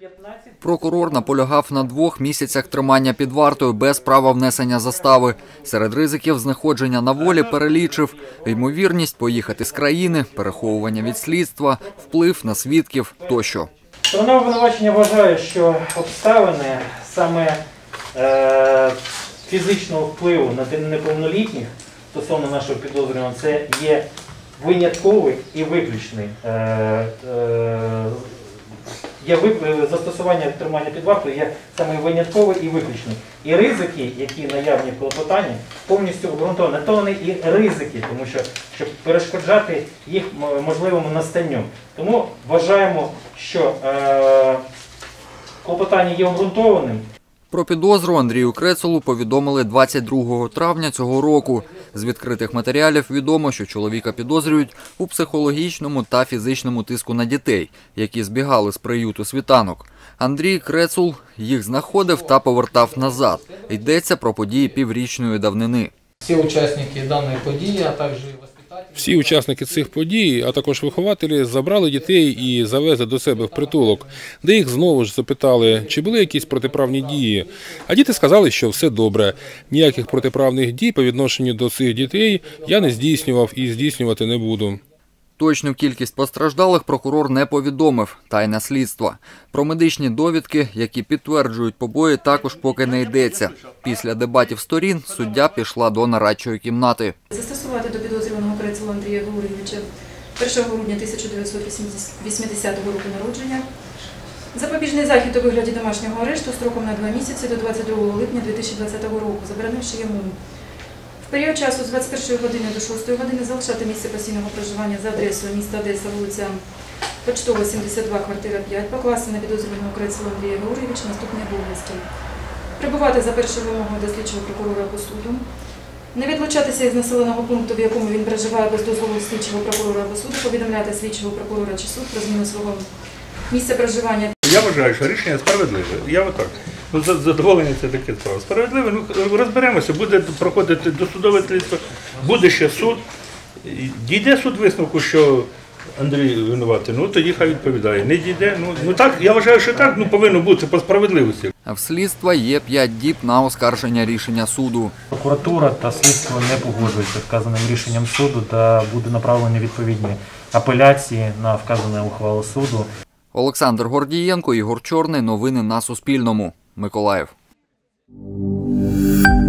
Прокурор наполягав на 2 місяцях тримання під вартою без права внесення застави. Серед ризиків знаходження на волі перелічив ймовірність поїхати з країни, переховування від слідства, вплив на свідків тощо. Сторона обвинувачення вважає, що обставини саме фізичного впливу на неповнолітніх стосовно нашого підозрюваного, це є винятковий і виключний. Застосування тримання під вартою є саме винятковий і виключний. І ризики, які наявні в клопотанні, повністю обґрунтовані. Не то вони і ризики, тому що, щоб перешкоджати їх можливому настанню. Тому вважаємо, що клопотання є обґрунтованим. Про підозру Андрію Крецелу повідомили 22 травня цього року. З відкритих матеріалів відомо, що чоловіка підозрюють у психологічному та фізичному тиску на дітей, які збігали з приюту світанок. Андрій Крецул їх знаходив та повертав назад. Йдеться про події піврічної давнини. Всі учасники даної події, а також Всі учасники цих подій, а також вихователі, забрали дітей і завезли до себе в притулок, де їх знову ж запитали, чи були якісь протиправні дії. А діти сказали, що все добре. Ніяких протиправних дій по відношенню до цих дітей я не здійснював і здійснювати не буду. Точну кількість постраждалих прокурор не повідомив, тайна слідства. Про медичні довідки, які підтверджують побої, також поки не йдеться. Після дебатів сторін суддя пішла до нарадчої кімнати. Застосувати до підозрюваного Крецела Андрія Георгійовича 1 грудня 1980 року народження запобіжний захід у вигляді домашнього арешту строком на 2 місяці до 22 липня 2020 року, заборонивши йому в період часу з 21 години до 6 години залишати місце постійного проживання за адресою міста Одеса, вулиця Почтова, 72, квартира 5, покласти на підозрюваного Крецела Андрія Георгійовича наступні обов'язки. Прибувати за першою вимогою до слідчого прокурора по суду, не відлучатися із населеного пункту, в якому він проживає без дозволу слідчого прокурора або суду, повідомляти слідчого прокурора чи суд про зміну свого місця проживання. Я вважаю, що рішення справедливе. Я отак. Задоволення це таке справа. Справедливе, розберемося, буде проходити досудове слідство, буде ще суд. Дійде суд висновку, що Андрій винуватий, тоді хай відповідає. Не дійде, так, я вважаю, що так повинно бути по справедливості. А в слідства є 5 діб на оскарження рішення суду. Прокуратура та слідство не погоджуються з вказаним рішенням суду та буде направлені відповідні апеляції на вказану ухвалу суду. Олександр Гордієнко, Ігор Чорний. Новини на Суспільному. Миколаїв.